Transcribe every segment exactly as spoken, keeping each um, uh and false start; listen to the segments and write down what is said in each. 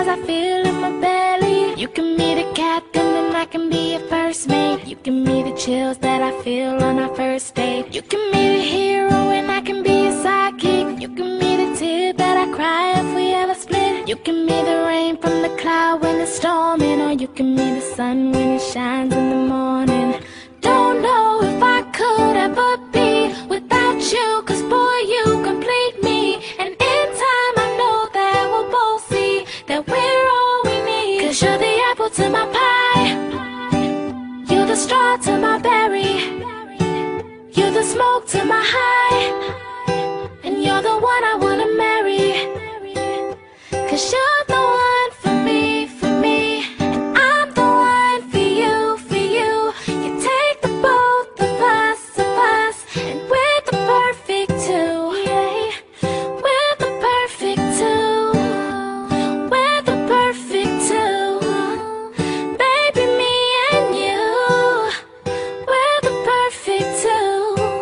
I feel in my belly. You can be the captain and I can be your first mate. You can be the chills that I feel on our first date. You can be the hero and I can be your sidekick. You can be the tear that I cry if we ever split. You can be the rain from the cloud when it's storming, or you can be the sun when it shines in the morning. Don't know if I could ever be without you, 'cause boy, you complete me. And in time I know that we'll both see that we're all we need. 'Cause you're the apple to my pie, you're the straw to my berry, you're the smoke to my high, and you're the one I wanna marry. 'Cause you're the one for me, for me, and I'm the one for you, for you. You take the both of us, of us, and we're the perfect two. Yeah. We're the perfect two. We're the perfect two. Baby, me and you, we're the perfect two.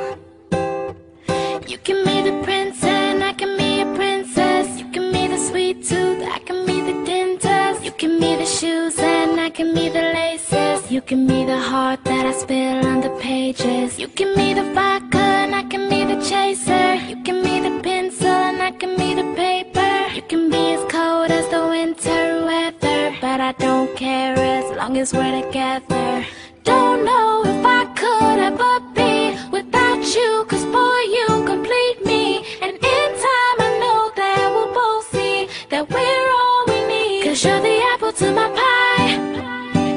You can be the prince and I can be a princess. You can be the sweet tooth, I can be the dentist. You can be the shoes and I can be the laces. You can be the heart that I spill on the pages. You can be the vodka and I can be the chaser. You can be the pencil and I can be the paper. You can be as cold as the winter weather, but I don't care as long as we're together. Don't know if I could ever be without you, 'cause boy, you complete me. And in time I know that we'll both see that we're all we need. 'Cause you're the apple to my pie,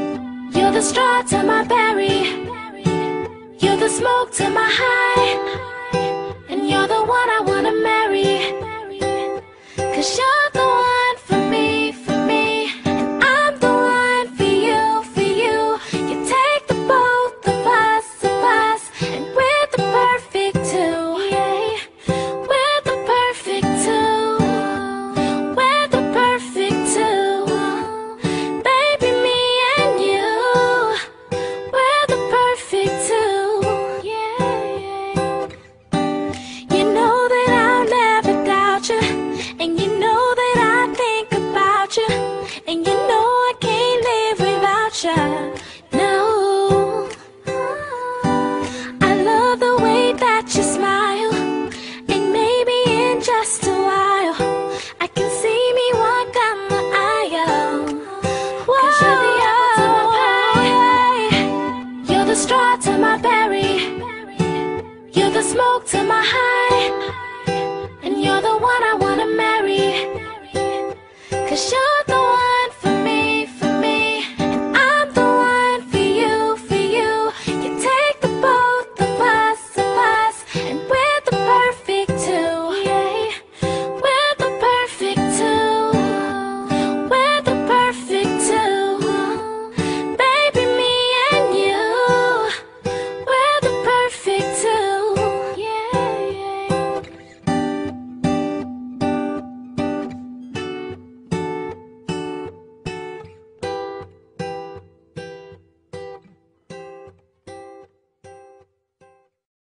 you're the straw to my berry, you're the smoke to my high,